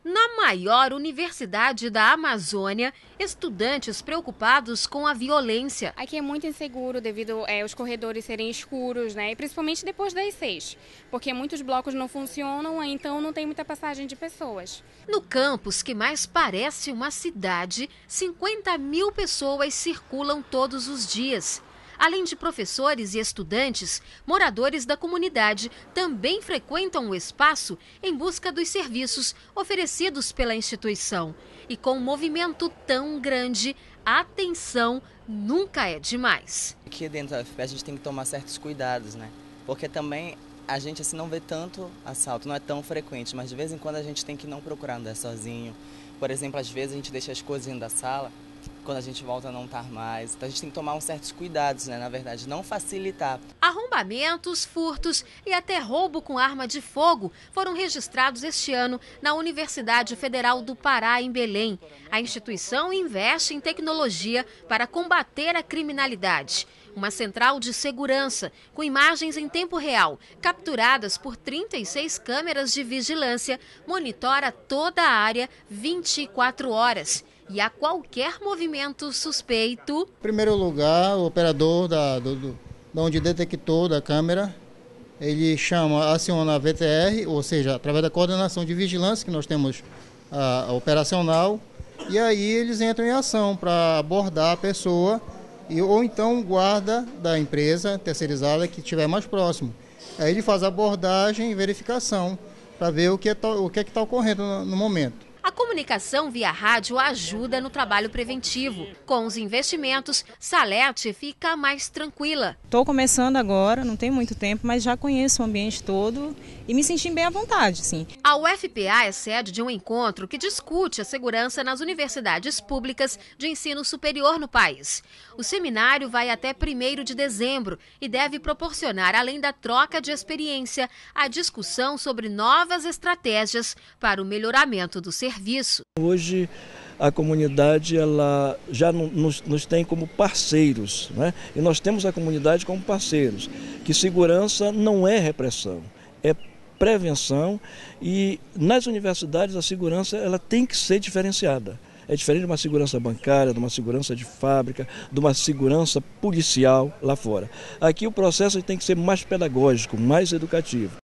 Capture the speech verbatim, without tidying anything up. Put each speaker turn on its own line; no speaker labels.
Na maior universidade da Amazônia, estudantes preocupados com a violência.
Aqui é muito inseguro devido é, aos corredores serem escuros, né? E principalmente depois das seis, porque muitos blocos não funcionam, então não tem muita passagem de pessoas.
No campus, que mais parece uma cidade, cinquenta mil pessoas circulam todos os dias. Além de professores e estudantes, moradores da comunidade também frequentam o espaço em busca dos serviços oferecidos pela instituição. E com um movimento tão grande, a atenção nunca é demais.
Aqui dentro da U F P a gente tem que tomar certos cuidados, né? Porque também a gente assim não vê tanto assalto, não é tão frequente, mas de vez em quando a gente tem que não procurar andar sozinho. Por exemplo, às vezes a gente deixa as coisas dentro da sala, quando a gente volta não estar mais. Então a gente tem que tomar uns certos cuidados, né? Na verdade, não facilitar.
Arrombamentos, furtos e até roubo com arma de fogo foram registrados este ano na Universidade Federal do Pará, em Belém. A instituição investe em tecnologia para combater a criminalidade. Uma central de segurança com imagens em tempo real, capturadas por trinta e seis câmeras de vigilância, monitora toda a área vinte e quatro horas. E a qualquer movimento suspeito...
Em primeiro lugar, o operador da, do, do, da onde detectou da câmera, ele chama, aciona a V T R, ou seja, através da coordenação de vigilância que nós temos a, a operacional, e aí eles entram em ação para abordar a pessoa, e, ou então o guarda da empresa terceirizada que estiver mais próximo. Aí ele faz a abordagem e verificação para ver o que é o que é que está ocorrendo no, no momento.
A comunicação via rádio ajuda no trabalho preventivo. Com os investimentos, Salete fica mais tranquila.
Estou começando agora, não tem muito tempo, mas já conheço o ambiente todo e me senti bem à vontade, sim.
A U F P A é sede de um encontro que discute a segurança nas universidades públicas de ensino superior no país. O seminário vai até primeiro de dezembro e deve proporcionar, além da troca de experiência, a discussão sobre novas estratégias para o melhoramento do serviço.
Hoje a comunidade ela já nos, nos tem como parceiros, né? E nós temos a comunidade como parceiros, que segurança não é repressão, é prevenção, e nas universidades a segurança ela tem que ser diferenciada. É diferente de uma segurança bancária, de uma segurança de fábrica, de uma segurança policial lá fora. Aqui o processo tem que ser mais pedagógico, mais educativo.